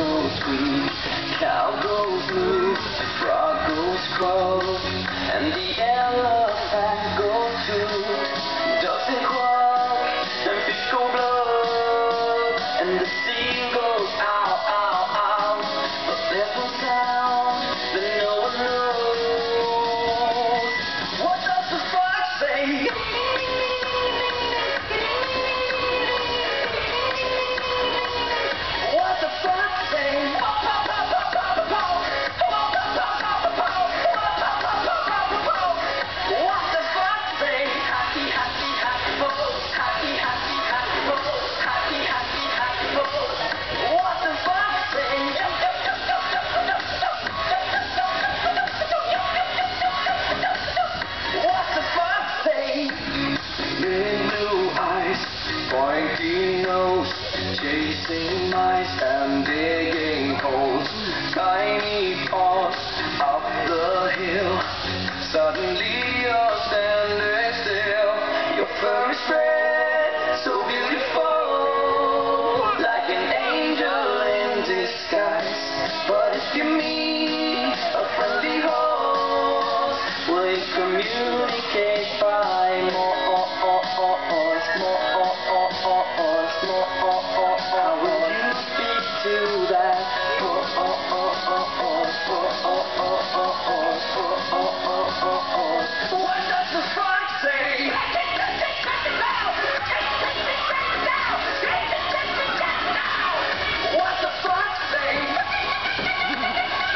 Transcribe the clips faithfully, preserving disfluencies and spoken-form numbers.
goes squeak, cow goes moo, frog goes croak, and the elephant goes toot. Ducks and quack, and fish go blub, and the sea goes ow, ow, ow. But there's one sound that no one knows. What does the fox say? Pointy nose, chasing mice and digging holes. Tiny paws up the hill. Suddenly you're standing still. Your fur is spread, so beautiful, like an angel in disguise. But if you meet a friendly horse, will you communicate by more? How will you speak to that? What does the fox say? What the fox say?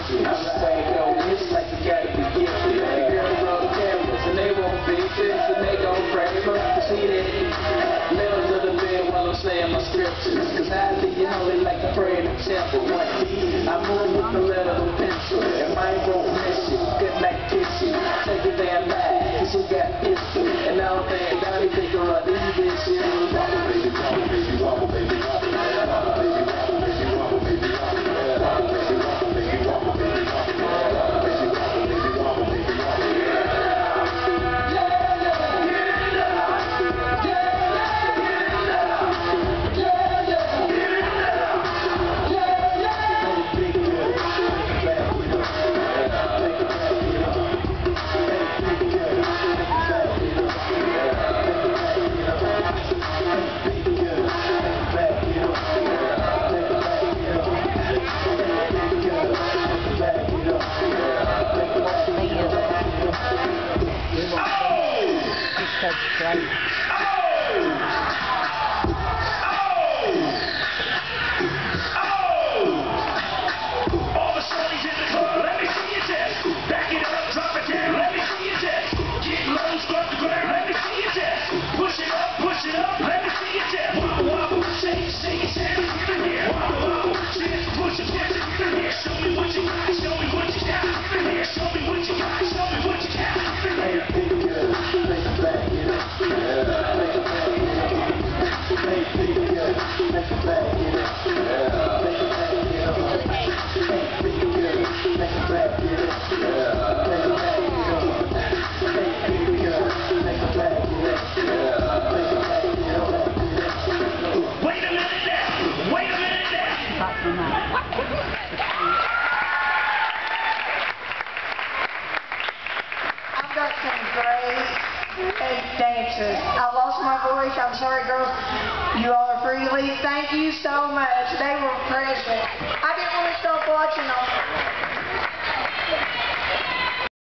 I'm saying, yo, it's like you gotta be gifted. The girls roll the cameras and they won't fix it, and they gon' frame us to see that. Letters to the bed while I'm saying my scriptures, cause I leave you holy like a prayer in the temple. One D, I move with the letter of pencil, and mine won't miss you. Good night, kiss you. Take your damn life, cause you got history. And I don't think Donnie think of a these bitch shit. Wobble baby, wobble baby, wobble baby, wobble baby, wobble baby, wobble baby, wobble baby, wobble baby, wobble baby, wobble baby, wobble baby, wobble baby, wobble baby, wobble baby, wobble baby. Right. I've got some great, great dancers. I lost my voice. I'm sorry, girls. You all are free to leave. Thank you so much. They were present. I didn't want to stop watching.